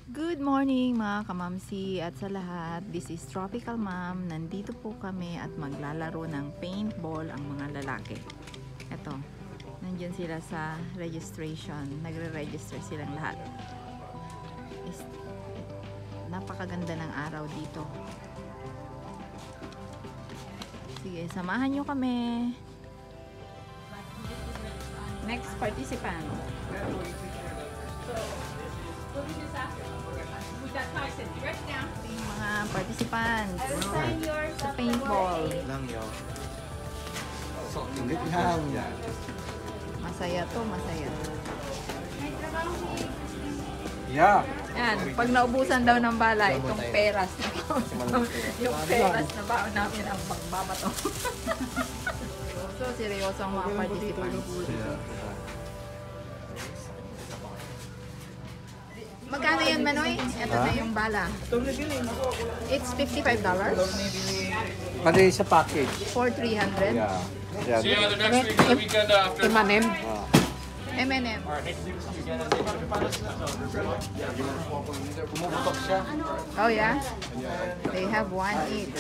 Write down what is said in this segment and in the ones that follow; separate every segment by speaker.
Speaker 1: Good morning mga kamamsi at sa lahat. This is Tropical Mom. Nandito po kami at maglalaro ng paintball ang mga lalaki. Eto, nandiyan sila sa registration. Nagre-register silang lahat. Napakaganda ng araw dito. Sige, samahan nyo kami. Next participant. Yung mga participants sa paintball. Masaya to, masaya.
Speaker 2: Yeah.
Speaker 1: Yan, pag naubusan daw ng bala, itong peras. Yung peras na baon namin ang pagbabato. So, seryoso ang mga participants. Magkano yan, Manoy? Ito na yung bala. It's $55
Speaker 2: Pati sa package.
Speaker 1: for 300.
Speaker 2: Yeah. Yeah.
Speaker 3: See you the next week, the weekend after.
Speaker 1: M&M.
Speaker 2: Pumuputok siya.
Speaker 1: Oh yeah? They have one each.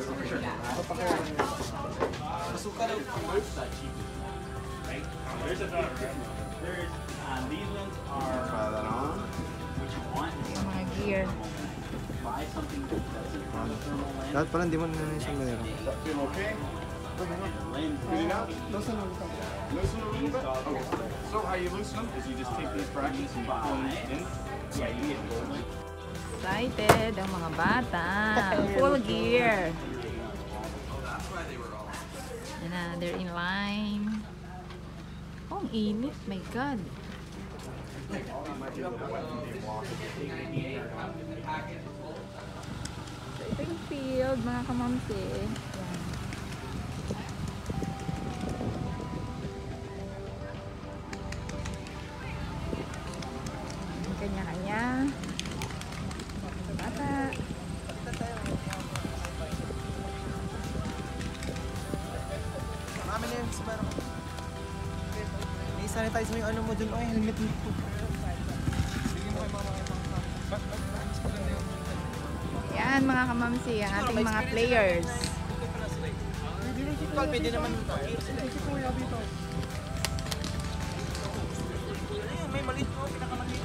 Speaker 4: These ones are what you want.
Speaker 1: Yung mga gear.
Speaker 4: Buy something that doesn't have a thermal lens.
Speaker 2: Dapat pala hindi mo na isang malera.
Speaker 4: Lens.
Speaker 3: Loosen a little bit. Okay. So how you loosen them is you just take these brackets and you pull them in.
Speaker 4: Yeah, you get it.
Speaker 1: Excited ang mga bata. Full gear. And they're in line. Oh, ang init. My God. So, ito yung field, mga kamamsi. Yan. Kanya-kanya. Bata.
Speaker 2: Marami na yung sa barang. May sanitize mo yung ano mo dun. Ay, helmet mo po.
Speaker 1: Yan mga kamamsi, ang ating mga players.
Speaker 2: Pwede naman. May maliit mo, pinakamaliit.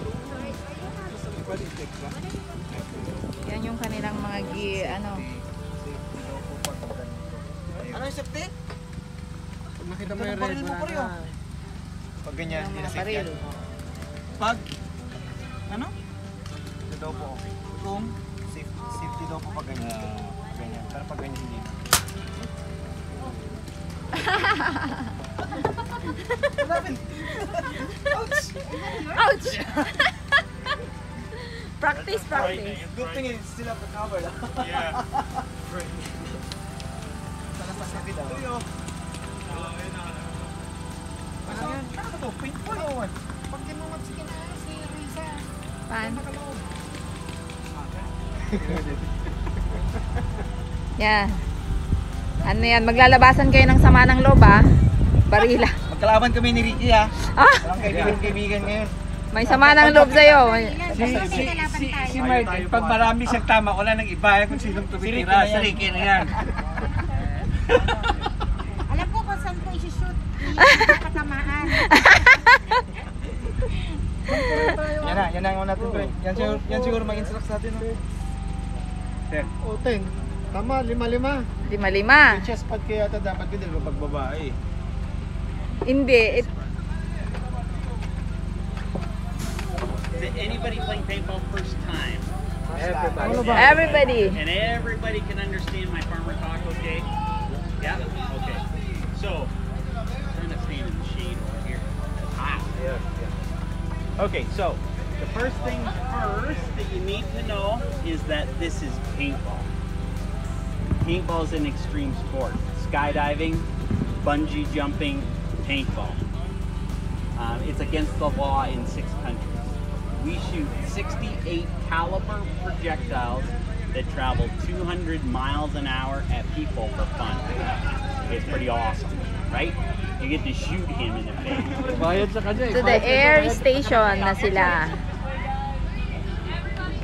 Speaker 1: Yan yung kanilang mga ano.
Speaker 2: Ano yung safety? Pag makita mo yung red, wala na. Pag ganyan,
Speaker 1: Yung
Speaker 2: hindi
Speaker 1: mga
Speaker 2: na safe
Speaker 1: baril.
Speaker 2: yan. Pag, ano? Ito daw po okay. Kung, safety daw po pag ganyan. Ganyan. Pero pag ganyan, hindi na. Ouch!
Speaker 1: Ouch! Practice.
Speaker 2: Good thing is sila pa-cover lang.
Speaker 3: Yeah.
Speaker 2: Sana pa sabi daw. Tuyo. Ano yan? Ano to? Paintball o what? Pag tinungap si Risa.
Speaker 1: Pan. Yan. Ano yan? Maglalabasan kayo ng sama ng loob, ah. Barila.
Speaker 2: Magkalaban kami ni Ricky ha.
Speaker 1: Ah!
Speaker 2: Walang kaibigan ngayon.
Speaker 1: May sama ng loob sa'yo.
Speaker 5: Si Martin, pag marami siyang tama, wala nang iba kung sinong tumitira. Si Ricky na yan.
Speaker 6: Alam ko kung saan ko isi-shoot. Hindi katamaan.
Speaker 2: Yan ang natin pre. Yan siguro mag-instruct sa atin.
Speaker 5: O, Teng. Tama, 5-5.
Speaker 1: 5-5.
Speaker 2: Chest pad kaya ito dapat din mo pag babae.
Speaker 1: Hindi.
Speaker 4: Is anybody playing paintball first time?
Speaker 1: Everybody.
Speaker 4: And everybody can understand my farmer talk, okay? Yeah? Okay. So, I'm gonna stand in the shade over here. Hot. Okay, so the first thing first that you need to know is that this is paintball. Paintball is an extreme sport. Skydiving, bungee jumping, paintball. It's against the law in 6 countries. We shoot 68 caliber projectiles that travel 200 miles an hour at people for fun. It's pretty awesome, right? You get to shoot him in the face.
Speaker 5: Bayad sa kanya eh.
Speaker 1: To the air station na sila.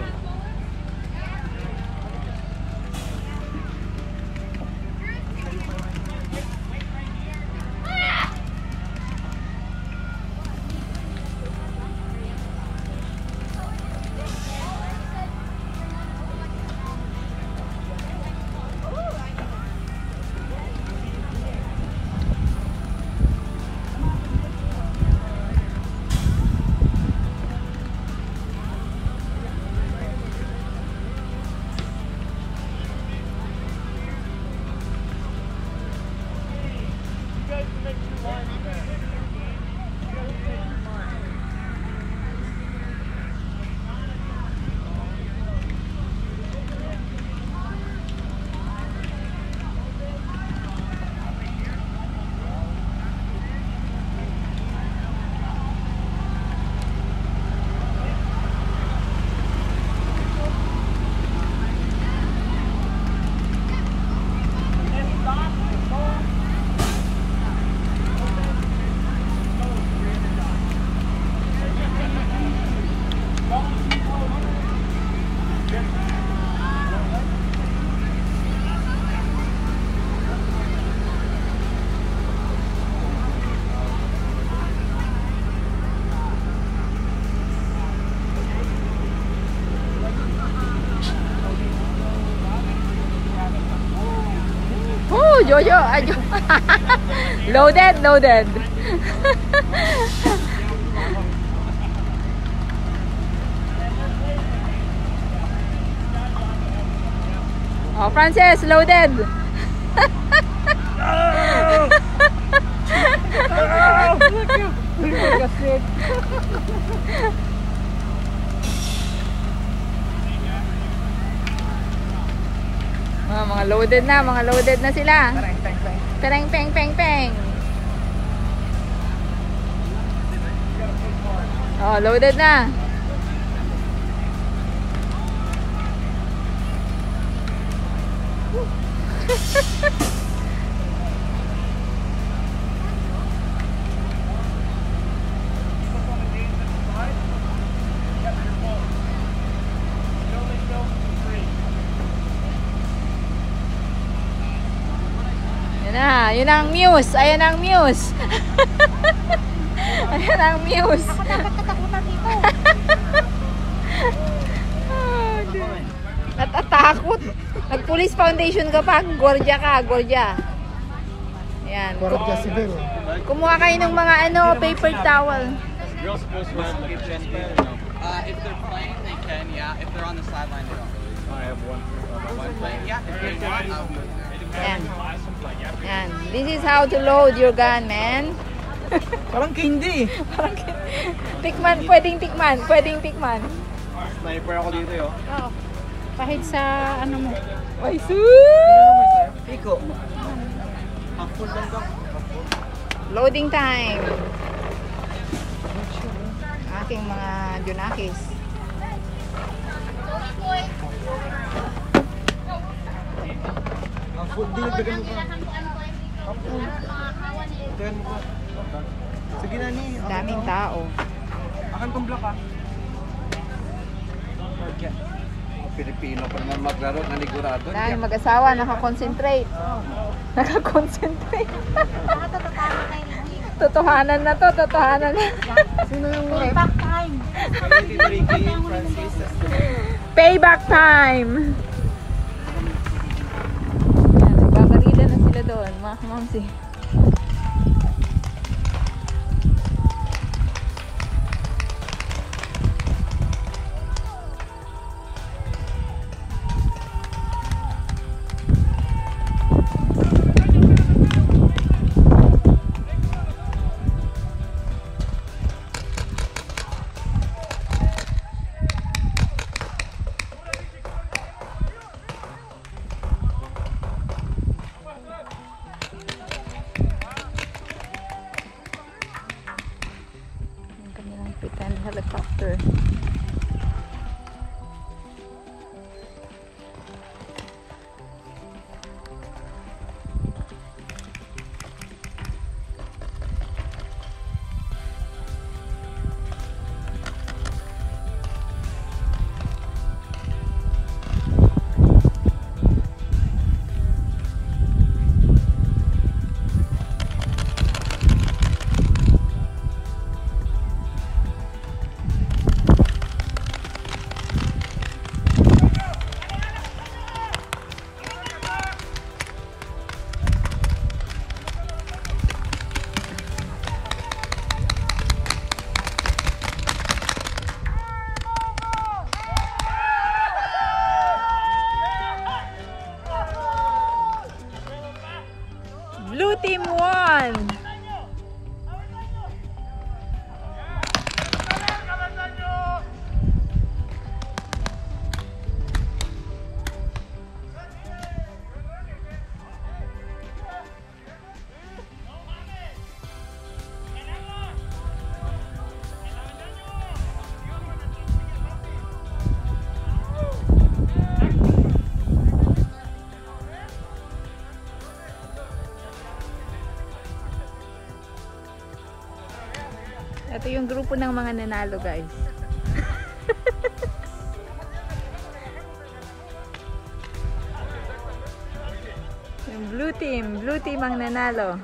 Speaker 1: Jojo. Loaded, loaded. Oh, Frances, loaded. Oh, mga loaded na sila. Pereng, peng, peng, peng. Oh, loaded na. Yun ang Muse. Ayan ang Muse. Ayan ang Muse.
Speaker 6: Ako dapat katakutan dito.
Speaker 1: Natatakot. Nag-police foundation ka pa. Gordia ka. Gordia. Ayan. Kumuha kayo ng mga paper towel.
Speaker 2: Girls supposed to have like a chest pad or no?
Speaker 7: If they're playing, they can, yeah. If they're on the sideline, they don't.
Speaker 2: I have one.
Speaker 7: One play, yeah. If they want, I'll be there.
Speaker 1: Ayan. Ayan. This is how to load your gun, man.
Speaker 2: Parang candy.
Speaker 1: Tikman. Pwedeng tikman. Pwedeng tikman.
Speaker 2: Sniper ako dito yo.
Speaker 6: Oo. Kahit sa ano mo.
Speaker 1: Ay, sus!
Speaker 2: Iko. Half-full lang ka.
Speaker 1: Loading time. Aking mga Junakis.
Speaker 2: Half-full din. Dagan mo pa. Half-full. Dagan mo pa. Sige na ni.
Speaker 1: Daming tao.
Speaker 2: Akan kong block ha.
Speaker 5: Pilipino pa naman maglaro na ligurado.
Speaker 1: Dahil mag-asawa, nakakonsentrate. Nakakonsentrate. Totohanan na to, totohanan na.
Speaker 2: Sino yung
Speaker 6: Payback time.
Speaker 2: Ricky, Francis?
Speaker 1: Payback time! Nagbabarila na sila doon, mga kamamsi. Pretend helicopter. Blue team won! Ito yung grupo ng mga nanalo, guys. Yung blue team ang nanalo.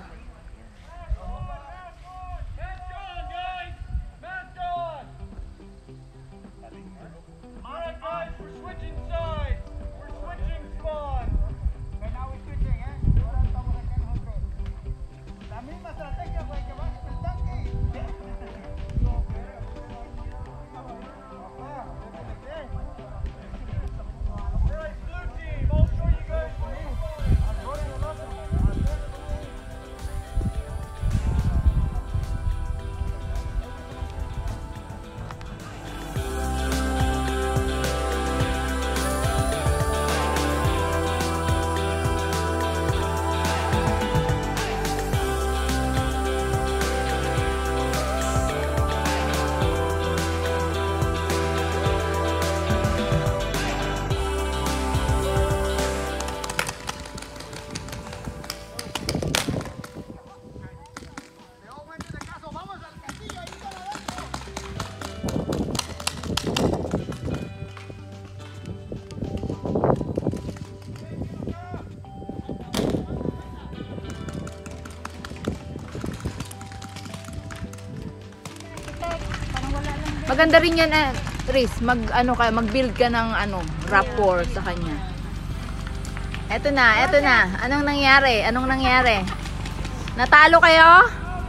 Speaker 1: Maganda rin yan, Riz. Mag-build ka ng rapport sa kanya. Eto na. Anong nangyari? Natalo kayo?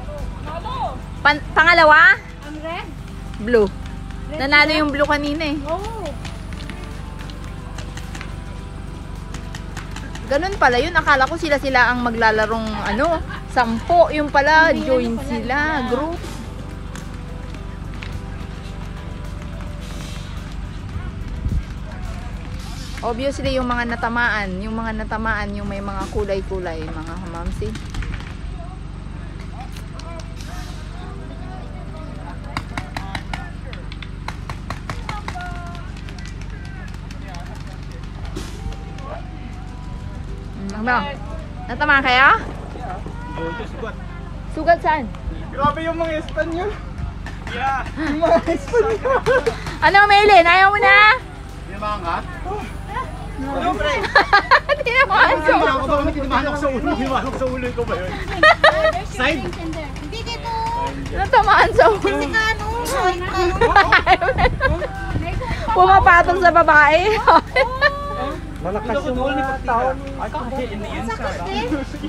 Speaker 1: Pangalawa?
Speaker 6: Ang red?
Speaker 1: Blue. Nanalo yung blue kanina eh.
Speaker 6: Oo.
Speaker 1: Ganun pala yun. Akala ko sila ang maglalarong 10. Yung pala, join sila. Group. Obviously, yung mga natamaan, yung may mga kulay-kulay, mga kamamsi. Ano? Natamaan kayo? Sugat saan?
Speaker 2: Grabe yung mga Espanyol.
Speaker 4: Yeah.
Speaker 2: Yung mga Espanyol.
Speaker 1: Ano, Maylin? Ayaw mo na?
Speaker 2: Tinamaan ka?
Speaker 4: Ano, pre?
Speaker 1: Tinamaan ko.
Speaker 2: Tinamaan ko ba kami? Tinamaan ako sa ulo. Tinamaan ako sa ulo ko ba yun? Side?
Speaker 6: Hindi dito.
Speaker 1: Natamaan sa ulo.
Speaker 6: Kasi ka
Speaker 1: Pumapatong sa babae.
Speaker 2: Malakas yung mga tao.
Speaker 6: Sakit din.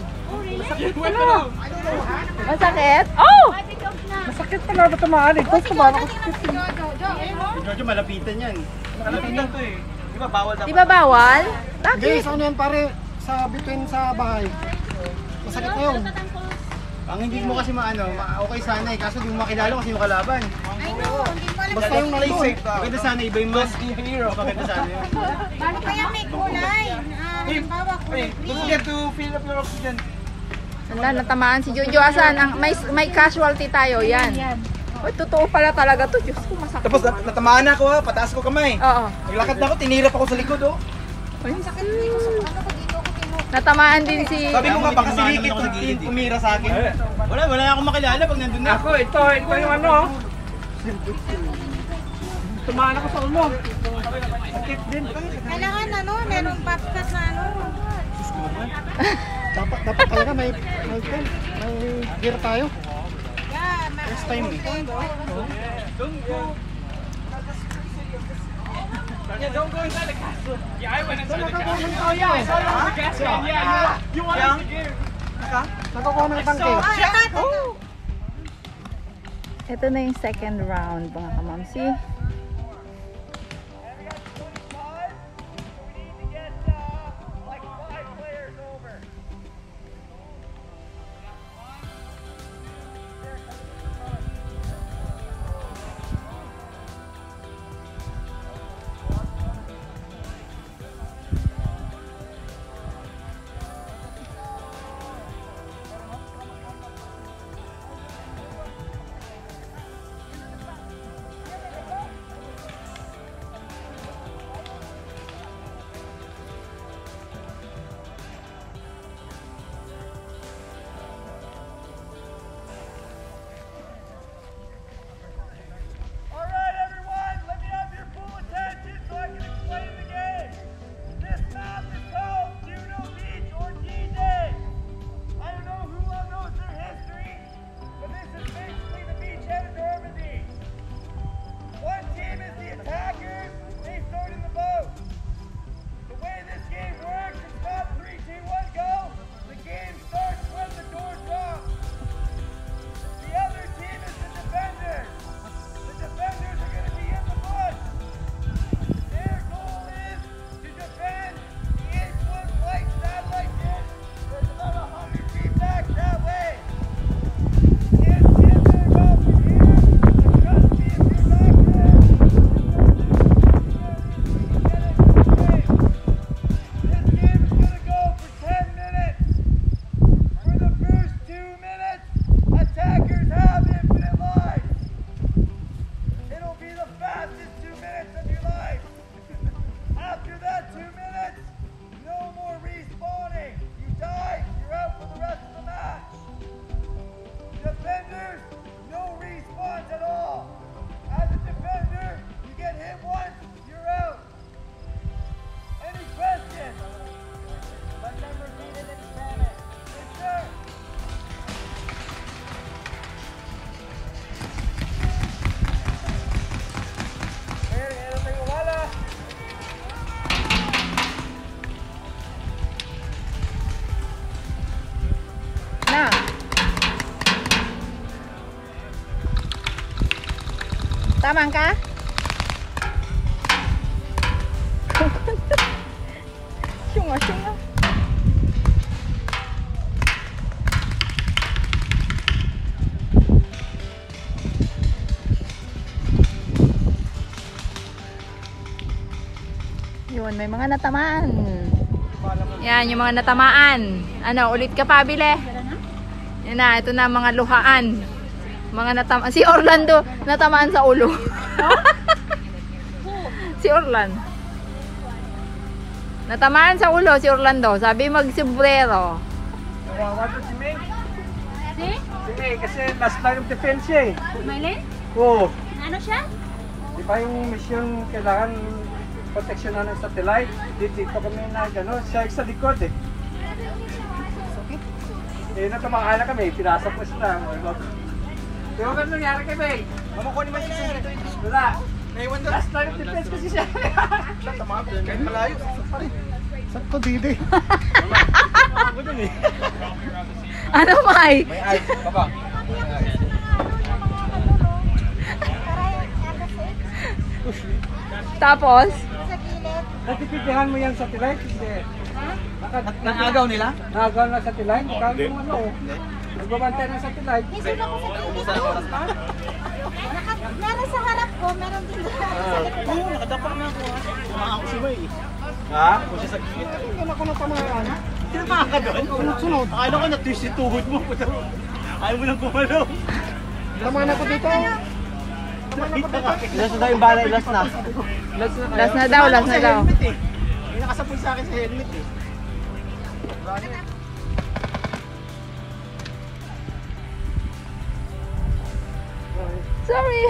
Speaker 1: Masakit? Oh!
Speaker 2: Masakit pala ba tamaan? Ito sa ba?
Speaker 4: Jojo, malapitan yan. Malapitan to eh. Di ba bawal dapat?
Speaker 1: Di ba bawal? Bakit?
Speaker 2: Guys, ano yan pare? Sa between sa bahay. Masakit na yun. Ang hindi mo kasi okay sana eh. Kaso di mo makilala kasi yung kalaban.
Speaker 6: I know, hindi ko alam.
Speaker 2: Basta yung nandun. Maganda sana iba yung mas hero. Maganda sana yun.
Speaker 6: Paano kaya may kulay? Halimbawa, kulay green.
Speaker 2: to fill up your oxygen.
Speaker 1: Wala, natamaan si Jojo. Asan? May casualty tayo. Yan. Uy, totoo pala talaga to. Diyos ko, masakit.
Speaker 2: Tapos natamaan ako ha. Pataas ko kamay.
Speaker 1: Oo.
Speaker 2: Naglakad na ako. Tinirap ako sa likod oh.
Speaker 6: Sakit dito sa ano ko dito ko tino.
Speaker 1: Natamaan din si...
Speaker 2: Sabi ko nga baka silikit kung umira sa akin. Wala akong makilala pag nandun na.
Speaker 5: Ako, ito yung ano. Tumaan ako sa ulo. Sakit din.
Speaker 6: Kailangan merong podcast na
Speaker 2: Dapat talaga may gear tayo.
Speaker 6: Yeah,
Speaker 2: Next time eh.
Speaker 3: Yeah, don't go inside the castle. Yeah, I went inside the castle. Oh yeah, I saw you on the gas can. Yeah, you wanted the gear.
Speaker 2: Nakakuha ng tangke.
Speaker 1: Ito na yung second round, mga kamamsi. Tama ka? Syunga, syunga. Yun, may mga natamaan. Yan, yung mga natamaan. Ano, ulit ka pa, bile? Yan na, ito na mga luhaan. Mga natamaan. Si Orlando, natamaan sa ulo. Si Orlando. Natamaan sa ulo si Orlando. Sabi mag-sombrero.
Speaker 5: Kawawa to si May.
Speaker 6: Si?
Speaker 5: Si May, kasi last line of defense siya eh.
Speaker 6: Maylin?
Speaker 5: Oo.
Speaker 6: Ano siya?
Speaker 5: Di ba yung mission kailangan proteksyonan ng satellite? Dito kami na gano'n. Siya sa likod eh. Eh, natamaan na kami. Pinasa po sila. Di ba ganun nangyari kay May?
Speaker 2: Mamukunin man siya dito yung
Speaker 5: Wala.
Speaker 2: naiwan doon.
Speaker 5: Last line of defense kasi siya.
Speaker 2: Kahit malayo.
Speaker 5: Saan ko dito eh?
Speaker 2: Ako dun eh.
Speaker 1: Ano, Mai?
Speaker 2: May ice. Baba.
Speaker 1: Tapos?
Speaker 6: Sa gilid.
Speaker 5: Natipitihan mo yan satellite? Hindi.
Speaker 2: Nangagaw nila?
Speaker 5: Nagawa na satellite? Hindi. Ano? Nagbabantay ng satellite?
Speaker 6: Hindi sila ko sa gilid. Meron sa harap ko, meron din sa likod.
Speaker 2: Oo, nakadapak na ako. Tumahan ako si May. Ha? Kung siya sa gilid.
Speaker 5: Hindi na ako natamaan.
Speaker 2: Tinamaan ka doon? Sunod. Akala ko na-twist yung tuhod mo. Ayaw mo lang kumalaw.
Speaker 5: Tamaan ako dito.
Speaker 2: Ilas na daw yung bala, ilas na.
Speaker 1: Last na daw, last na daw.
Speaker 2: May nakasapon sa akin sa helmet eh.
Speaker 1: Sorry.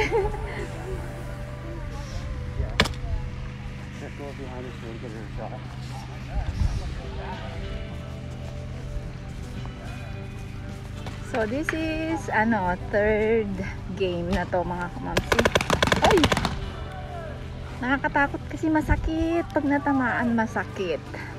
Speaker 1: So this is third game na to mga kamamsi. Ay! Nakakatakot kasi masakit. Pag natamaan, masakit.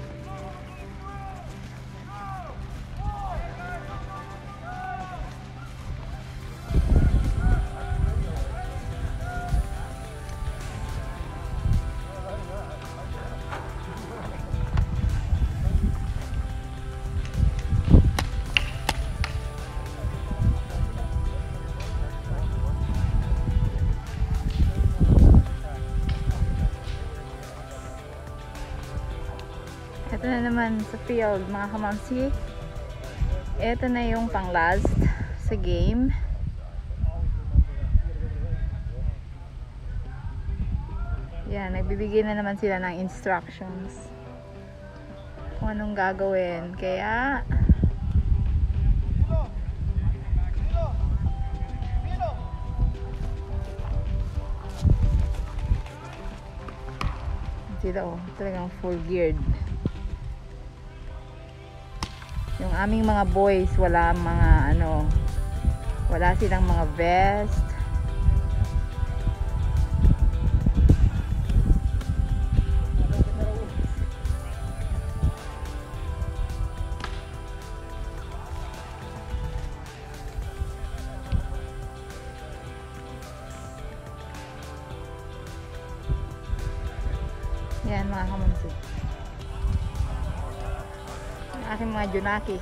Speaker 1: Ito na naman sa field mga kamamsi. Ito na yung pang last sa game. Yan, nagbibigay na naman sila ng instructions kung anong gagawin. Kaya sila talagang full geared. Yung aming mga boys, wala silang mga vest. Yan mga kamamsi. Aking mga junakis.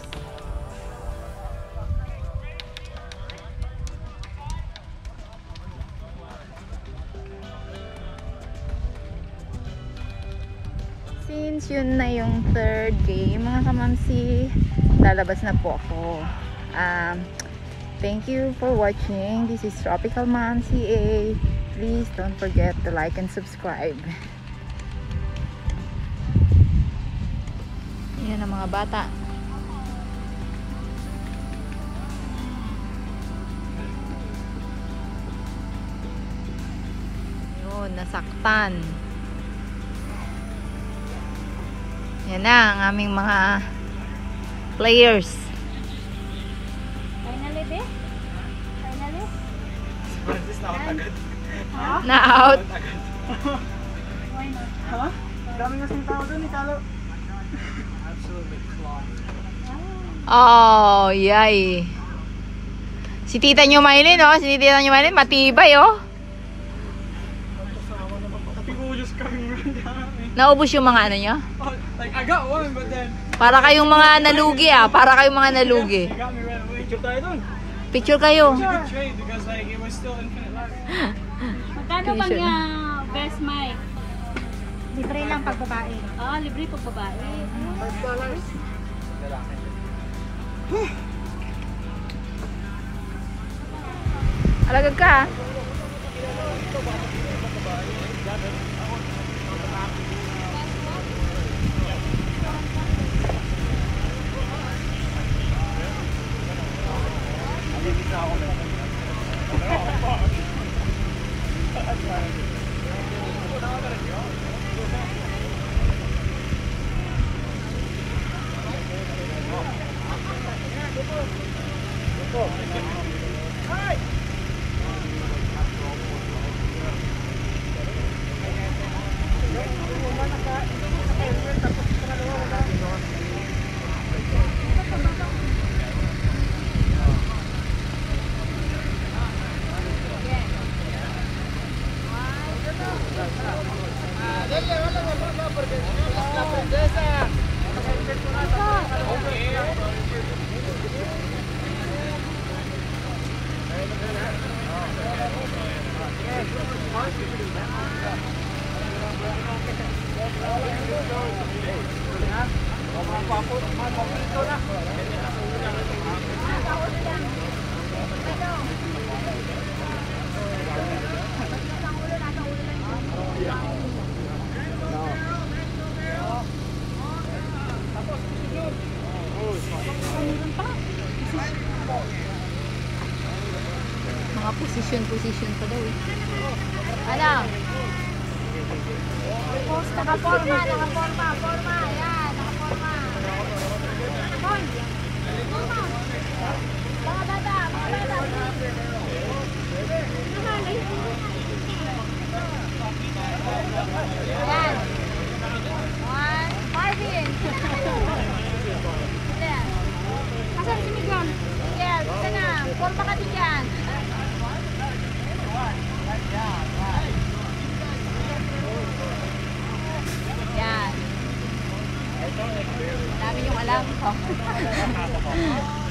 Speaker 1: Since yun na yung third game mga kamamsi, lalabas na po ako. Thank you for watching. This is Tropical Mom CA. Please don't forget to like and subscribe. Yan ang mga bata. Yun, nasaktan. Yan na ang aming mga players.
Speaker 6: Finally, be? Finally?
Speaker 1: Na out.
Speaker 6: Why not?
Speaker 2: Dami nga siyang tao doon, ikalo.
Speaker 1: Oh, yay. Si tita nyo Maylin, oh. Si tita nyo Maylin, matibay, oh. Naubos yung mga ano nyo?
Speaker 7: Oh, like, I got one, but then
Speaker 1: Para kayong mga nalugi ah. Para kayong mga nalugi.
Speaker 7: it got me right away.
Speaker 2: Picture tayo dun.
Speaker 1: Picture kayo.
Speaker 7: Good trade because like it was still infinite life.
Speaker 6: Magkano bang best mic? Libre lang pag babae. Ah, libre pag babae.
Speaker 1: Alagad ka ah. Mga position pa daw eh. Ano?
Speaker 6: Nakaporma. Ayan, nakaporma. Hoy! Porma! Mga bata. Ayan. One. Marvin! Ayan. Asan si Miguel? Miguel, isa na. Porma ka din yan. Yan. Dami yung alam ko.